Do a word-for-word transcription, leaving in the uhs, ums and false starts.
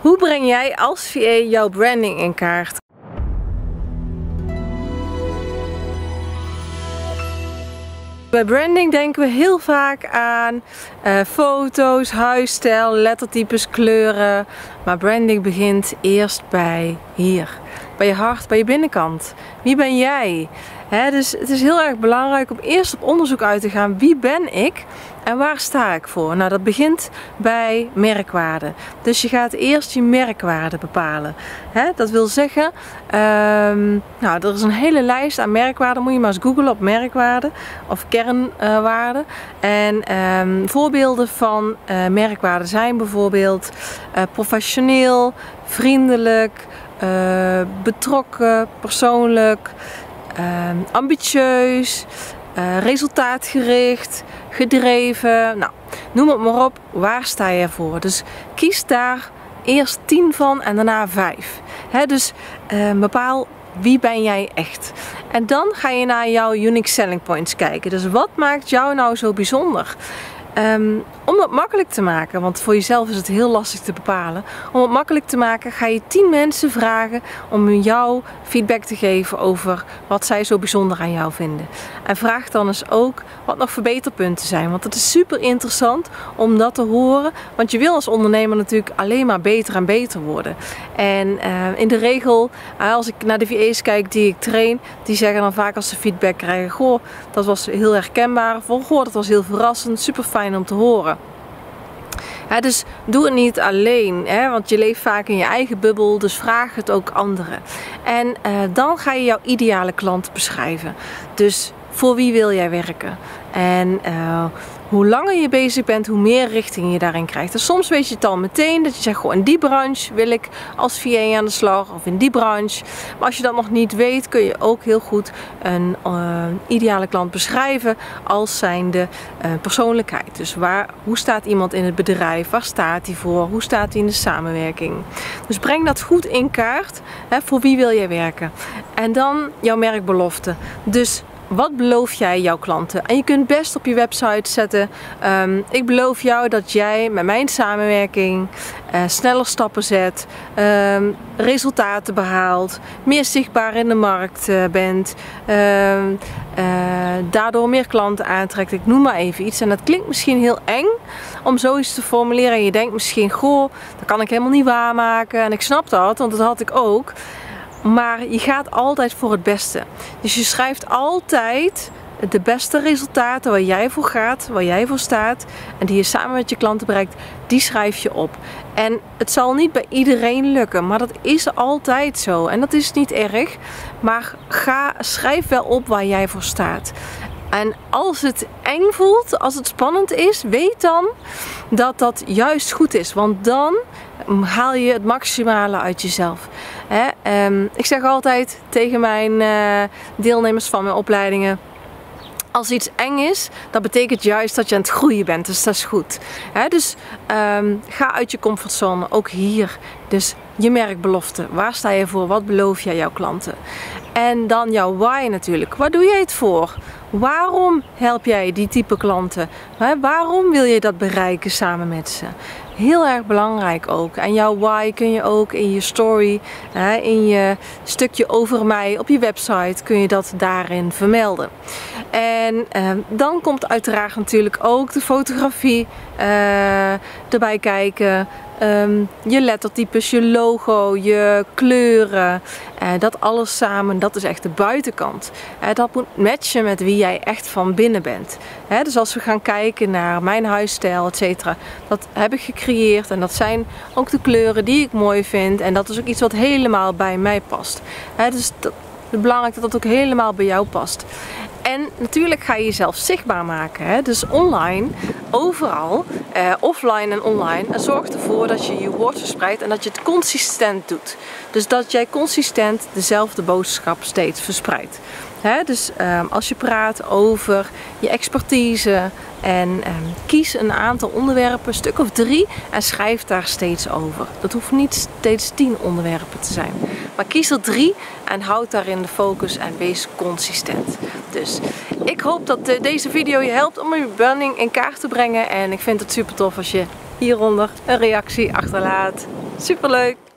Hoe breng jij als V A jouw branding in kaart? Bij branding denken we heel vaak aan uh, foto's, huisstijl, lettertypes, kleuren. Maar branding begint eerst bij hier. Bij je hart, bij je binnenkant. Wie ben jij? He, dus het is heel erg belangrijk om eerst op onderzoek uit te gaan. Wie ben ik en waar sta ik voor? Nou, dat begint bij merkwaarde. Dus je gaat eerst je merkwaarde bepalen. He, dat wil zeggen, um, nou, er is een hele lijst aan merkwaarden. Moet je maar eens googlen op merkwaarden of kernwaarden. Uh, en um, voorbeelden van uh, merkwaarden zijn bijvoorbeeld uh, professioneel, vriendelijk, uh, betrokken, persoonlijk. Uh, ambitieus, uh, resultaatgericht, gedreven, nou, noem het maar op, waar sta je voor? Dus kies daar eerst tien van en daarna vijf. He, dus uh, bepaal wie ben jij echt. En dan ga je naar jouw unique selling points kijken. Dus wat maakt jou nou zo bijzonder? Um, om het makkelijk te maken, want voor jezelf is het heel lastig te bepalen. Om het makkelijk te maken ga je tien mensen vragen om jou feedback te geven over wat zij zo bijzonder aan jou vinden. En vraag dan eens ook wat nog verbeterpunten zijn, want het is super interessant om dat te horen. Want je wil als ondernemer natuurlijk alleen maar beter en beter worden. En uh, in de regel, als ik naar de V A's kijk die ik train, die zeggen dan vaak als ze feedback krijgen: goh, dat was heel herkenbaar, of goh, dat was heel verrassend, super fijn om te horen. Ja, dus doe het niet alleen, hè, want je leeft vaak in je eigen bubbel, dus vraag het ook anderen. En uh, dan ga je jouw ideale klant beschrijven. Dus voor wie wil jij werken? En uh, hoe langer je bezig bent, hoe meer richting je daarin krijgt. Dus soms weet je het al meteen, dat je zegt, goh, in die branche wil ik als V A aan de slag, of in die branche. Maar als je dat nog niet weet, kun je ook heel goed een uh, ideale klant beschrijven als zijnde uh, persoonlijkheid. Dus waar, hoe staat iemand in het bedrijf? Waar staat hij voor? Hoe staat hij in de samenwerking? Dus breng dat goed in kaart. Hè, voor wie wil jij werken? En dan jouw merkbelofte. Dus wat beloof jij jouw klanten? En je kunt best op je website zetten: um, ik beloof jou dat jij met mijn samenwerking uh, sneller stappen zet, um, resultaten behaalt, meer zichtbaar in de markt uh, bent, uh, uh, daardoor meer klanten aantrekt. Ik noem maar even iets. En dat klinkt misschien heel eng om zoiets te formuleren. En je denkt misschien, goh, dat kan ik helemaal niet waarmaken. En ik snap dat, want dat had ik ook. Maar je gaat altijd voor het beste. Dus je schrijft altijd de beste resultaten waar jij voor gaat, waar jij voor staat en die je samen met je klanten bereikt, die schrijf je op. En het zal niet bij iedereen lukken, maar dat is altijd zo. En dat is niet erg, maar ga, schrijf wel op waar jij voor staat. En als het eng voelt, als het spannend is, weet dan dat dat juist goed is. Want dan haal je het maximale uit jezelf. He, um, ik zeg altijd tegen mijn uh, deelnemers van mijn opleidingen: als iets eng is, dat betekent juist dat je aan het groeien bent. Dus dat is goed. He, dus um, ga uit je comfortzone, ook hier. Dus je merkbelofte. Waar sta je voor? Wat beloof jij jouw klanten? En dan jouw why natuurlijk. Waar doe jij het voor? Waarom help jij die type klanten? He, waarom wil je dat bereiken samen met ze? Heel erg belangrijk ook. En jouw why kun je ook in je story, in je stukje over mij op je website, kun je dat daarin vermelden. En eh, dan komt uiteraard natuurlijk ook de fotografie uh, erbij kijken. Um, je lettertypes, je logo, je kleuren, uh, dat alles samen, dat is echt de buitenkant. Uh, dat moet matchen met wie jij echt van binnen bent. Uh, dus als we gaan kijken naar mijn huisstijl, et cetera, dat heb ik gecreëerd en dat zijn ook de kleuren die ik mooi vind en dat is ook iets wat helemaal bij mij past. Uh, dus dat, het is belangrijk dat dat ook helemaal bij jou past. En natuurlijk ga je jezelf zichtbaar maken. Hè? Dus online, overal, eh, offline en online. En zorg ervoor dat je je woord verspreidt en dat je het consistent doet. Dus dat jij consistent dezelfde boodschap steeds verspreidt. Hè? Dus eh, als je praat over je expertise en eh, kies een aantal onderwerpen, een stuk of drie, en schrijf daar steeds over. Dat hoeft niet steeds tien onderwerpen te zijn. Maar kies er drie en houd daarin de focus en wees consistent. Dus ik hoop dat deze video je helpt om je branding in kaart te brengen. En ik vind het super tof als je hieronder een reactie achterlaat. Superleuk!